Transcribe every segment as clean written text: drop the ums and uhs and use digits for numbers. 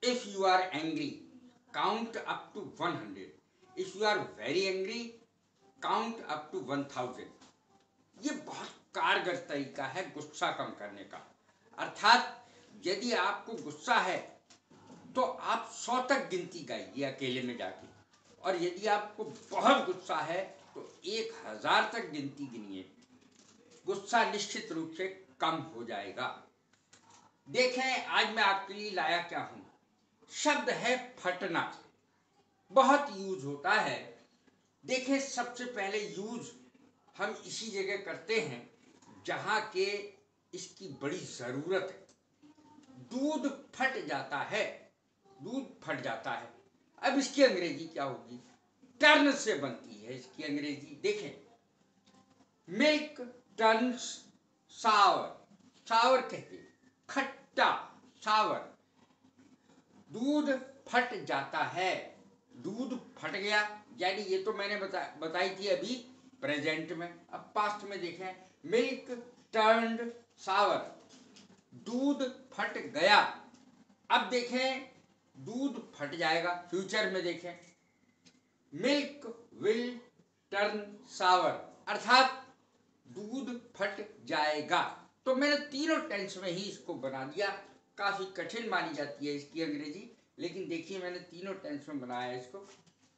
If you are angry count up to 100। If you are very angry count up to 1000। ये बहुत कारगर तरीका है गुस्सा कम करने का। अर्थात यदि आपको गुस्सा है तो आप 100 तक गिनती गाइए अकेले में जाके, और यदि आपको बहुत गुस्सा है तो 1000 तक गिनती गिनिए। गुस्सा निश्चित रूप से कम हो जाएगा। देखें आज मैं आपके लिए लाया क्या हूं। शब्द है फटना, बहुत यूज होता है। देखें सबसे पहले यूज हम इसी जगह करते हैं जहां के इसकी बड़ी जरूरत है। दूध फट जाता है, दूध फट जाता है। अब इसकी अंग्रेजी क्या होगी? टर्न से बनती है इसकी अंग्रेजी। देखें, मिल्क टर्न्स सावर, सावर कहते खट्टा, सावर। दूध फट जाता है, दूध फट गया, यानी ये तो मैंने बताई थी अभी प्रेजेंट में। अब पास्ट में देखें, मिल्क टर्न्ड सावर, दूध फट गया। अब देखें दूध फट जाएगा, फ्यूचर में देखें, मिल्क विल टर्न सावर, अर्थात दूध फट जाएगा। तो मैंने तीनों टेंस में ही इसको बना दिया। काफी कठिन मानी जाती है इसकी अंग्रेजी, लेकिन देखिए मैंने तीनों टेंस में बनाया है इसको।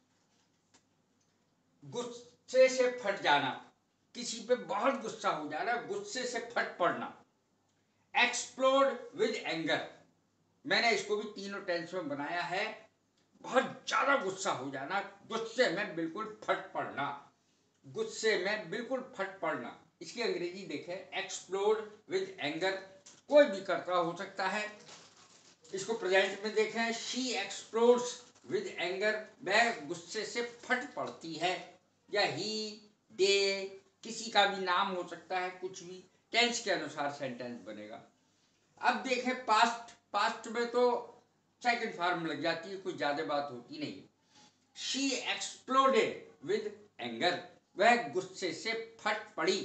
गुस्से से फट जाना, किसी पे बहुत गुस्सा हो जाना, गुस्से से फट पड़ना। एक्सप्लोड विद एंगर, मैंने इसको भी तीनों टेंस में बनाया है। बहुत ज्यादा गुस्सा हो जाना, गुस्से में बिल्कुल फट पड़ना, गुस्से में बिल्कुल फट पड़ना। इसकी अंग्रेजी देखें, एक्सप्लोड विद एंगर। कोई भी कर्ता हो सकता है। इसको प्रेजेंट में देखें, शी एक्सप्लोड्स विद एंगर, वह गुस्से से फट पड़ती है। या ही, दे, किसी का भी नाम हो सकता है, कुछ भी टेंस के अनुसार सेंटेंस बनेगा। अब देखें पास्ट, पास्ट में तो सेकंड फॉर्म लग जाती है, कुछ ज्यादा बात होती नहीं। शी एक्सप्लोडेड विद एंगर, वह गुस्से से फट पड़ी।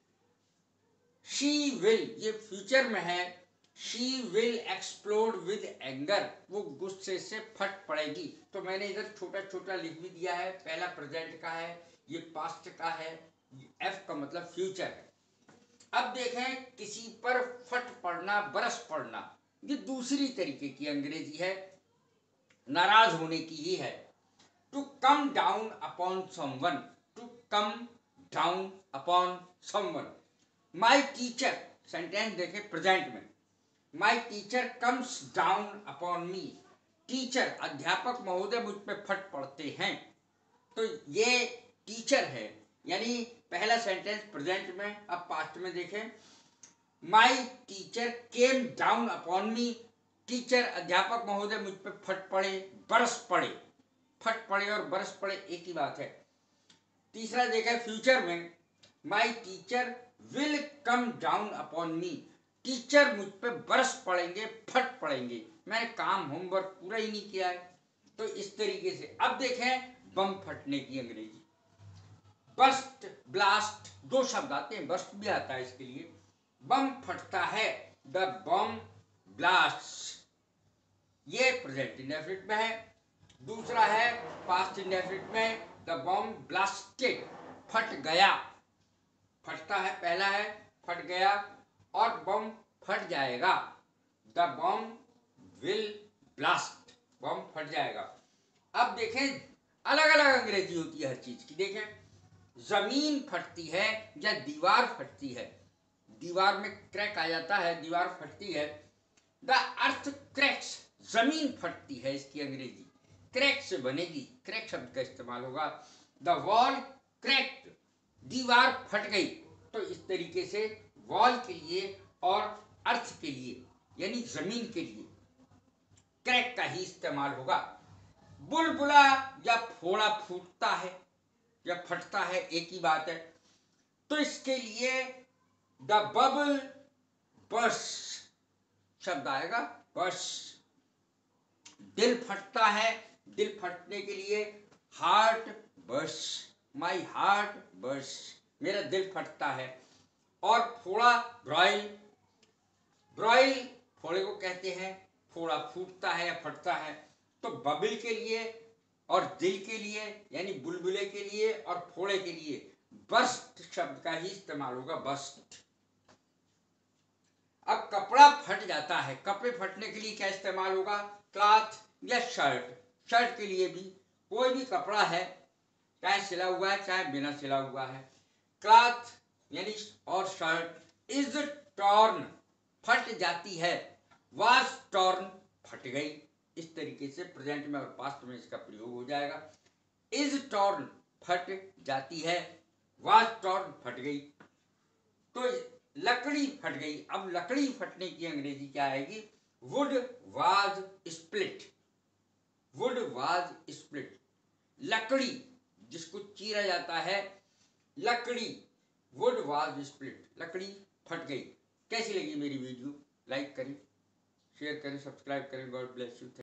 शी विल, ये फ्यूचर में है, she will explode with anger, वो गुस्से से फट पड़ेगी। तो मैंने इधर छोटा छोटा लिख भी दिया है। पहला प्रेजेंट का है, ये पास्ट का है, एफ का मतलब फ्यूचर है। अब देखें, किसी पर फट पड़ना, बरस पड़ना, ये दूसरी तरीके की अंग्रेजी है, नाराज होने की ही है। To come down upon someone, to come down upon someone. My teacher, sentence देखें प्रेजेंट में, my teacher comes down upon me, teacher अध्यापक महोदय मुझ पे फट पड़ते हैं। तो ये टीचर है, यानी पहला सेंटेंस प्रेजेंट में। अब पास्ट में देखें, my teacher came down upon me, teacher अध्यापक महोदय मुझ पे फट पड़े, बरस पड़े। फट पड़े और बरस पड़े एक ही बात है। तीसरा देखा फ्यूचर में, my teacher will come down upon me, teacher मुझ पे बरस पड़ेंगे, फट पड़ेंगे। मैंने काम होमवर्क पूरा ही नहीं किया है। तो इस तरीके से। अब देखें बम फटने की अंग्रेजी, बस्ट, ब्लास्ट, दो शब्द आते हैं, बस्ट भी आता है इसके लिए। बम फटता है, द बम ब्लास्ट, ये प्रेजेंट इंडेफिनिट में है। दूसरा है पास्ट इंडेफिनिट में, द बम ब्लास्टेड, फट गया। फटता है पहला है, फट गया, और बम फट जाएगा, the bomb will blast, bomb फट जाएगा। अब देखें अलग अलग अंग्रेजी होती है हर चीज की। देखें, जमीन फटती है या दीवार फटती है, दीवार में क्रैक आ जाता है, दीवार फटती है। द अर्थ क्रैक्स, जमीन फटती है, इसकी अंग्रेजी क्रैक से बनेगी, क्रैक शब्द का इस्तेमाल होगा। द वॉल क्रैक्ड, दीवार फट गई। तो इस तरीके से वॉल के लिए और अर्थ के लिए, यानी जमीन के लिए, क्रैक का ही इस्तेमाल होगा। बुलबुला या फोड़ा फूटता है या फटता है, एक ही बात है। तो इसके लिए द बबल बर्स्ट शब्द आएगा, बर्स्ट। दिल फटता है, दिल फटने के लिए heart burst, my heart burst, मेरा दिल फटता है। और फोड़ा ब्रॉइल, ब्रॉइल फोड़े को कहते हैं, फोड़ा फूटता है या फटता है। तो बबिल के लिए और दिल के लिए यानी बुलबुले के लिए और फोड़े के लिए बर्स्ट शब्द का ही इस्तेमाल होगा, बर्स्ट। अब कपड़ा फट जाता है, कपड़े फटने के लिए क्या इस्तेमाल होगा? क्लॉथ या शर्ट। शर्ट के लिए भी कोई भी कपड़ा है, चाहे सिला हुआ है चाहे बिना सिला हुआ है, क्लॉथ यानी और शर्ट इज टॉर्न फट जाती है, वाज टॉर्न फट गई। इस तरीके से प्रेजेंट में और पास्ट में इसका प्रयोग हो जाएगा। इज टॉर्न फट जाती है, वाज टॉर्न फट गई। तो लकड़ी फट गई। अब लकड़ी फटने की अंग्रेजी क्या आएगी? Wood was split. Wood was split. लकड़ी जिसको चीरा जाता है, लकड़ी, वुड वाज स्प्लिट, लकड़ी फट गई। कैसी लगी मेरी वीडियो? लाइक करें, शेयर करें, सब्सक्राइब करें। God bless you.